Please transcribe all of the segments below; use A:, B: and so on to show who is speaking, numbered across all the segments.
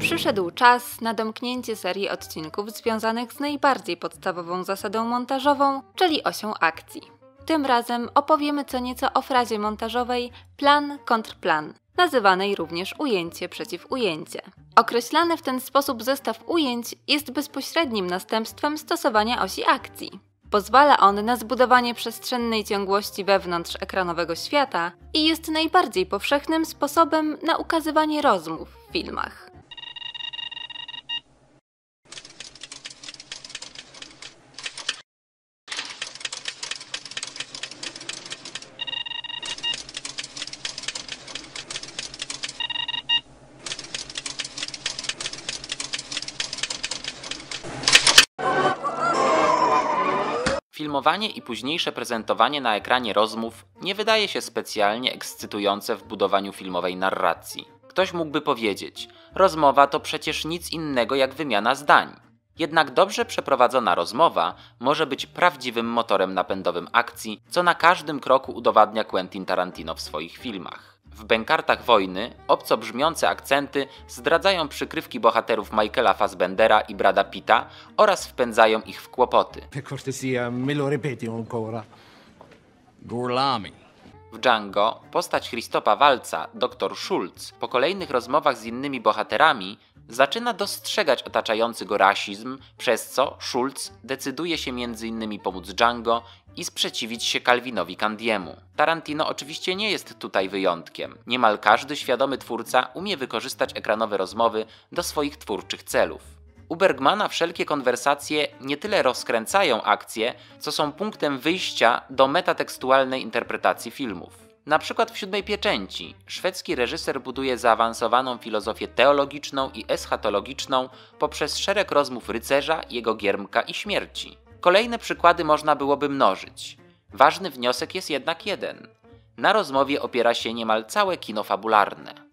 A: Przyszedł czas na domknięcie serii odcinków związanych z najbardziej podstawową zasadą montażową, czyli osią akcji. Tym razem opowiemy co nieco o frazie montażowej plan-kontrplan, nazywanej również ujęcie przeciw ujęcie. Określany w ten sposób zestaw ujęć jest bezpośrednim następstwem stosowania osi akcji. Pozwala on na zbudowanie przestrzennej ciągłości wewnątrz ekranowego świata i jest najbardziej powszechnym sposobem na ukazywanie rozmów w filmach.
B: Filmowanie i późniejsze prezentowanie na ekranie rozmów nie wydaje się specjalnie ekscytujące w budowaniu filmowej narracji. Ktoś mógłby powiedzieć, rozmowa to przecież nic innego jak wymiana zdań. Jednak dobrze przeprowadzona rozmowa może być prawdziwym motorem napędowym akcji, co na każdym kroku udowadnia Quentin Tarantino w swoich filmach. W Bękartach wojny obco brzmiące akcenty zdradzają przykrywki bohaterów Michaela Fassbendera i Brada Pitta oraz wpędzają ich w kłopoty.
C: Per cortesia, me lo ripeti ancora.
D: Gorlami.
B: W Django postać Christopha Waltza, dr Schultz, po kolejnych rozmowach z innymi bohaterami zaczyna dostrzegać otaczający go rasizm, przez co Schultz decyduje się m.in. pomóc Django i sprzeciwić się Calvinowi Candiemu. Tarantino oczywiście nie jest tutaj wyjątkiem. Niemal każdy świadomy twórca umie wykorzystać ekranowe rozmowy do swoich twórczych celów. U Bergmana wszelkie konwersacje nie tyle rozkręcają akcję, co są punktem wyjścia do metatekstualnej interpretacji filmów. Na przykład w Siódmej Pieczęci szwedzki reżyser buduje zaawansowaną filozofię teologiczną i eschatologiczną poprzez szereg rozmów rycerza, jego giermka i śmierci. Kolejne przykłady można byłoby mnożyć. Ważny wniosek jest jednak jeden. Na rozmowie opiera się niemal całe kino fabularne.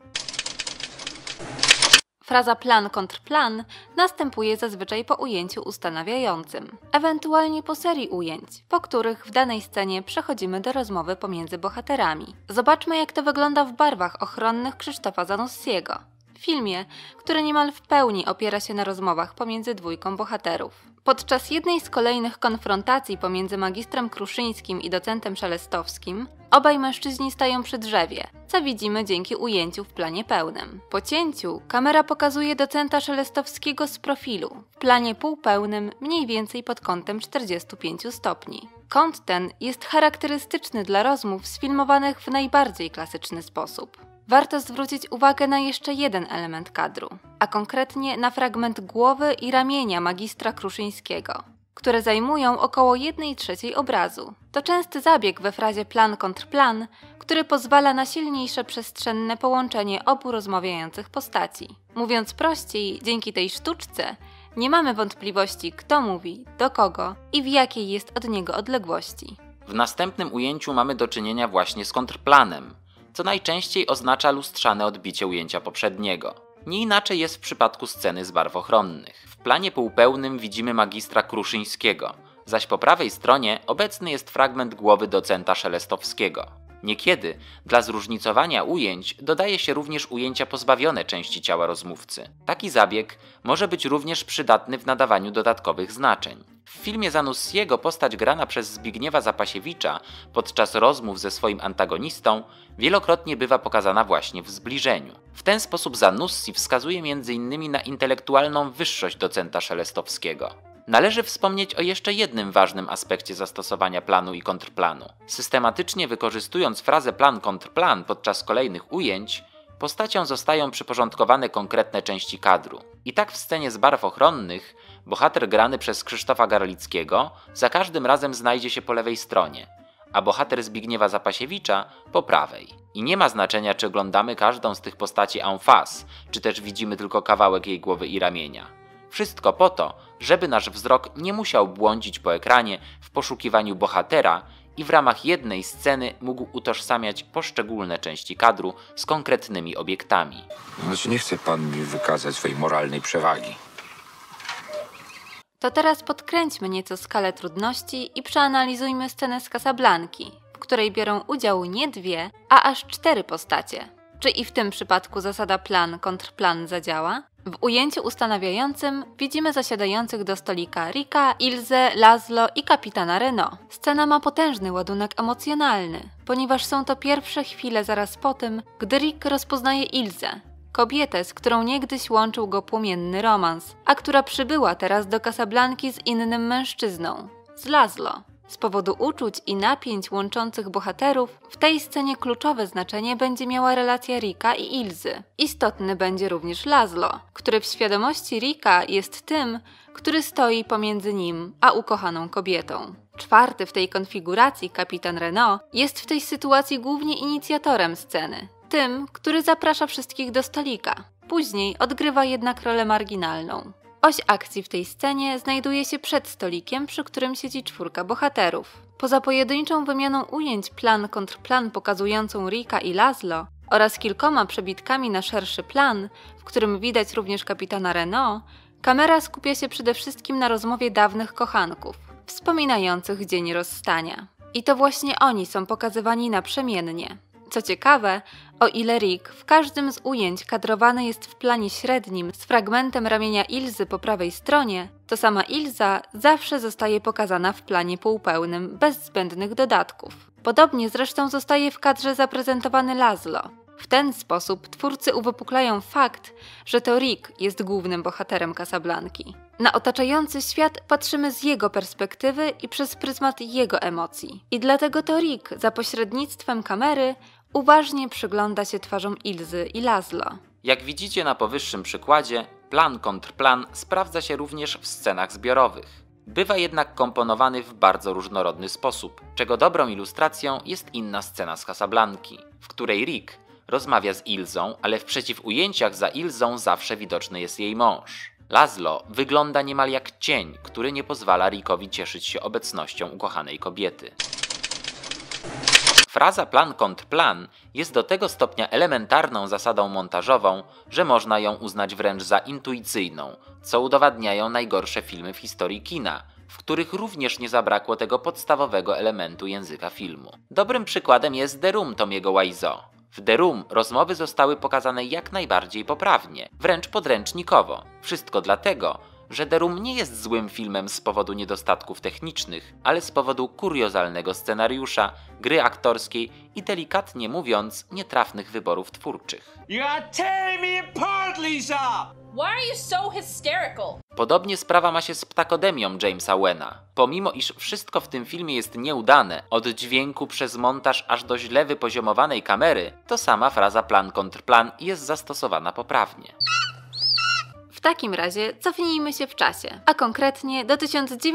A: Fraza plan-kontrplan następuje zazwyczaj po ujęciu ustanawiającym, ewentualnie po serii ujęć, po których w danej scenie przechodzimy do rozmowy pomiędzy bohaterami. Zobaczmy, jak to wygląda w Barwach ochronnych Krzysztofa Zanussiego, filmie, który niemal w pełni opiera się na rozmowach pomiędzy dwójką bohaterów. Podczas jednej z kolejnych konfrontacji pomiędzy magistrem Kruszyńskim i docentem Szelestowskim, obaj mężczyźni stają przy drzewie, co widzimy dzięki ujęciu w planie pełnym. Po cięciu kamera pokazuje docenta Szelestowskiego z profilu, w planie półpełnym mniej więcej pod kątem 45 stopni. Kąt ten jest charakterystyczny dla rozmów sfilmowanych w najbardziej klasyczny sposób. Warto zwrócić uwagę na jeszcze jeden element kadru, a konkretnie na fragment głowy i ramienia magistra Kruszyńskiego, które zajmują około 1/3 obrazu. To częsty zabieg we frazie plan-kontrplan, który pozwala na silniejsze przestrzenne połączenie obu rozmawiających postaci. Mówiąc prościej, dzięki tej sztuczce nie mamy wątpliwości, kto mówi, do kogo i w jakiej jest od niego odległości.
B: W następnym ujęciu mamy do czynienia właśnie z kontrplanem, co najczęściej oznacza lustrzane odbicie ujęcia poprzedniego. Nie inaczej jest w przypadku sceny z Barw ochronnych. W planie półpełnym widzimy magistra Kruszyńskiego, zaś po prawej stronie obecny jest fragment głowy docenta Szelestowskiego. Niekiedy dla zróżnicowania ujęć dodaje się również ujęcia pozbawione części ciała rozmówcy. Taki zabieg może być również przydatny w nadawaniu dodatkowych znaczeń. W filmie Zanussiego postać grana przez Zbigniewa Zapasiewicza podczas rozmów ze swoim antagonistą wielokrotnie bywa pokazana właśnie w zbliżeniu. W ten sposób Zanussi wskazuje m.in. na intelektualną wyższość docenta Szelestowskiego. Należy wspomnieć o jeszcze jednym ważnym aspekcie zastosowania planu i kontrplanu. Systematycznie wykorzystując frazę plan-kontrplan podczas kolejnych ujęć, postaciom zostają przyporządkowane konkretne części kadru. I tak w scenie z Barw ochronnych bohater grany przez Krzysztofa Garlickiego za każdym razem znajdzie się po lewej stronie, a bohater Zbigniewa Zapasiewicza po prawej. I nie ma znaczenia, czy oglądamy każdą z tych postaci en face, czy też widzimy tylko kawałek jej głowy i ramienia. Wszystko po to, żeby nasz wzrok nie musiał błądzić po ekranie w poszukiwaniu bohatera i w ramach jednej sceny mógł utożsamiać poszczególne części kadru z konkretnymi obiektami.
E: Znaczy nie chce pan mi wykazać swojej moralnej przewagi.
A: To teraz podkręćmy nieco skalę trudności i przeanalizujmy scenę z Casablanki, w której biorą udział nie 2, a aż 4 postacie. Czy i w tym przypadku zasada plan kontrplan zadziała? W ujęciu ustanawiającym widzimy zasiadających do stolika Ricka, Ilzę, Laszlo i kapitana Renault. Scena ma potężny ładunek emocjonalny, ponieważ są to pierwsze chwile zaraz po tym, gdy Rick rozpoznaje Ilzę, kobietę, z którą niegdyś łączył go płomienny romans, a która przybyła teraz do Casablanki z innym mężczyzną, z Laszlo. Z powodu uczuć i napięć łączących bohaterów, w tej scenie kluczowe znaczenie będzie miała relacja Ricka i Ilzy. Istotny będzie również Laszlo, który w świadomości Ricka jest tym, który stoi pomiędzy nim a ukochaną kobietą. Czwarty w tej konfiguracji kapitan Renault jest w tej sytuacji głównie inicjatorem sceny, tym, który zaprasza wszystkich do stolika. Później odgrywa jednak rolę marginalną. Oś akcji w tej scenie znajduje się przed stolikiem, przy którym siedzi 4 bohaterów. Poza pojedynczą wymianą ujęć plan kontrplan pokazującą Ricka i Laszlo oraz kilkoma przebitkami na szerszy plan, w którym widać również kapitana Renault, kamera skupia się przede wszystkim na rozmowie dawnych kochanków, wspominających dzień rozstania. I to właśnie oni są pokazywani naprzemiennie. Co ciekawe, o ile Rick w każdym z ujęć kadrowany jest w planie średnim z fragmentem ramienia Ilzy po prawej stronie, to sama Ilza zawsze zostaje pokazana w planie półpełnym, bez zbędnych dodatków. Podobnie zresztą zostaje w kadrze zaprezentowany Laszlo. W ten sposób twórcy uwypuklają fakt, że to Rick jest głównym bohaterem Casablanki. Na otaczający świat patrzymy z jego perspektywy i przez pryzmat jego emocji. I dlatego to Rick za pośrednictwem kamery uważnie przygląda się twarzom Ilzy i Laszlo.
B: Jak widzicie na powyższym przykładzie, plan kontrplan sprawdza się również w scenach zbiorowych. Bywa jednak komponowany w bardzo różnorodny sposób, czego dobrą ilustracją jest inna scena z Casablanki, w której Rick rozmawia z Ilzą, ale w przeciwujęciach za Ilzą zawsze widoczny jest jej mąż. Laszlo wygląda niemal jak cień, który nie pozwala Rickowi cieszyć się obecnością ukochanej kobiety. Fraza plan kontrplan jest do tego stopnia elementarną zasadą montażową, że można ją uznać wręcz za intuicyjną, co udowadniają najgorsze filmy w historii kina, w których również nie zabrakło tego podstawowego elementu języka filmu. Dobrym przykładem jest The Room Tomiego Wiseau. W The Room rozmowy zostały pokazane jak najbardziej poprawnie, wręcz podręcznikowo. Wszystko dlatego, że The Room nie jest złym filmem z powodu niedostatków technicznych, ale z powodu kuriozalnego scenariusza, gry aktorskiej i delikatnie mówiąc nietrafnych wyborów twórczych.
F: You are tearing me apart, Lisa!
G: Why are you so hysterical?
B: Podobnie sprawa ma się z Ptakodemią Jamesa Wena. Pomimo iż wszystko w tym filmie jest nieudane, od dźwięku przez montaż aż do źle wypoziomowanej kamery, to sama fraza plan kontrplan jest zastosowana poprawnie.
A: W takim razie cofnijmy się w czasie, a konkretnie do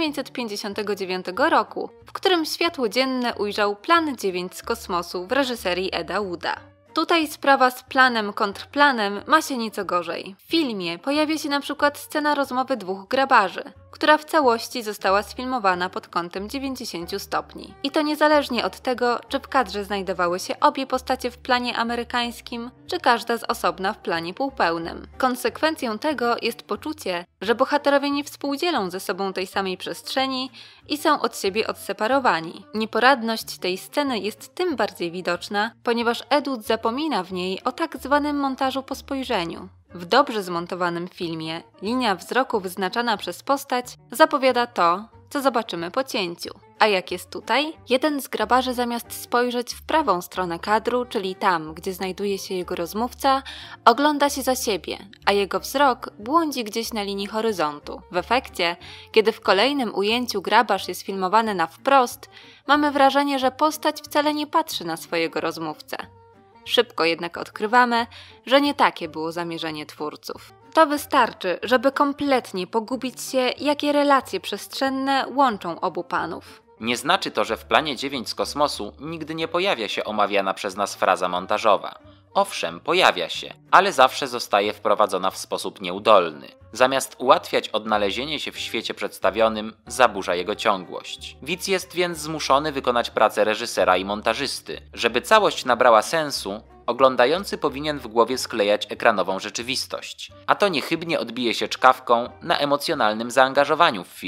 A: 1959 roku, w którym światło dzienne ujrzał Plan 9 z kosmosu w reżyserii Eda Wooda. Tutaj sprawa z planem kontrplanem ma się nieco gorzej. W filmie pojawia się na przykład scena rozmowy 2 grabarzy, która w całości została sfilmowana pod kątem 90 stopni. I to niezależnie od tego, czy w kadrze znajdowały się obie postacie w planie amerykańskim, czy każda z osobna w planie półpełnym. Konsekwencją tego jest poczucie, że bohaterowie nie współdzielą ze sobą tej samej przestrzeni i są od siebie odseparowani. Nieporadność tej sceny jest tym bardziej widoczna, ponieważ Ed Wood zapomina w niej o tak zwanym montażu po spojrzeniu. W dobrze zmontowanym filmie linia wzroku wyznaczana przez postać zapowiada to, co zobaczymy po cięciu. A jak jest tutaj? Jeden z grabarzy zamiast spojrzeć w prawą stronę kadru, czyli tam, gdzie znajduje się jego rozmówca, ogląda się za siebie, a jego wzrok błądzi gdzieś na linii horyzontu. W efekcie, kiedy w kolejnym ujęciu grabarz jest filmowany na wprost, mamy wrażenie, że postać wcale nie patrzy na swojego rozmówcę. Szybko jednak odkrywamy, że nie takie było zamierzenie twórców. To wystarczy, żeby kompletnie pogubić się, jakie relacje przestrzenne łączą obu panów.
B: Nie znaczy to, że w planie 9 z kosmosu nigdy nie pojawia się omawiana przez nas fraza montażowa. Owszem, pojawia się, ale zawsze zostaje wprowadzona w sposób nieudolny. Zamiast ułatwiać odnalezienie się w świecie przedstawionym, zaburza jego ciągłość. Widz jest więc zmuszony wykonać pracę reżysera i montażysty. Żeby całość nabrała sensu, oglądający powinien w głowie sklejać ekranową rzeczywistość, a to niechybnie odbije się czkawką na emocjonalnym zaangażowaniu w film.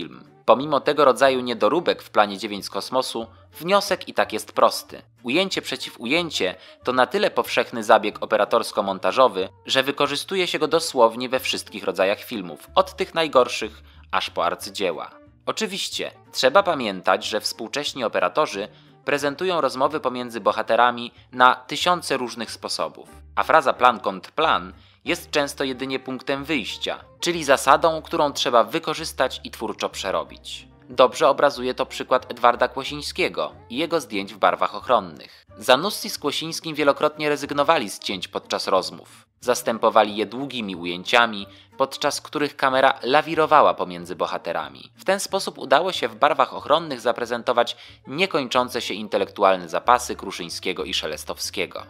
B: Pomimo tego rodzaju niedoróbek w planie 9 z kosmosu, wniosek i tak jest prosty. Ujęcie przeciw ujęcie to na tyle powszechny zabieg operatorsko-montażowy, że wykorzystuje się go dosłownie we wszystkich rodzajach filmów, od tych najgorszych aż po arcydzieła. Oczywiście, trzeba pamiętać, że współcześni operatorzy prezentują rozmowy pomiędzy bohaterami na tysiące różnych sposobów, a fraza plan kontra plan jest często jedynie punktem wyjścia, czyli zasadą, którą trzeba wykorzystać i twórczo przerobić. Dobrze obrazuje to przykład Edwarda Kłosińskiego i jego zdjęć w barwach ochronnych. Zanussi z Kłosińskim wielokrotnie rezygnowali z cięć podczas rozmów. Zastępowali je długimi ujęciami, podczas których kamera lawirowała pomiędzy bohaterami. W ten sposób udało się w barwach ochronnych zaprezentować niekończące się intelektualne zapasy Kruszyńskiego i Szelestowskiego.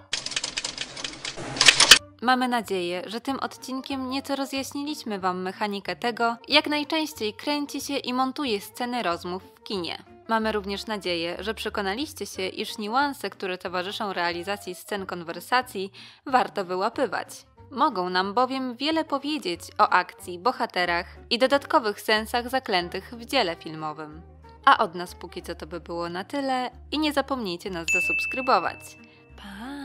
A: Mamy nadzieję, że tym odcinkiem nieco rozjaśniliśmy Wam mechanikę tego, jak najczęściej kręci się i montuje sceny rozmów w kinie. Mamy również nadzieję, że przekonaliście się, iż niuanse, które towarzyszą realizacji scen konwersacji, warto wyłapywać. Mogą nam bowiem wiele powiedzieć o akcji, bohaterach i dodatkowych sensach zaklętych w dziele filmowym. A od nas póki co to by było na tyle i nie zapomnijcie nas zasubskrybować. Pa!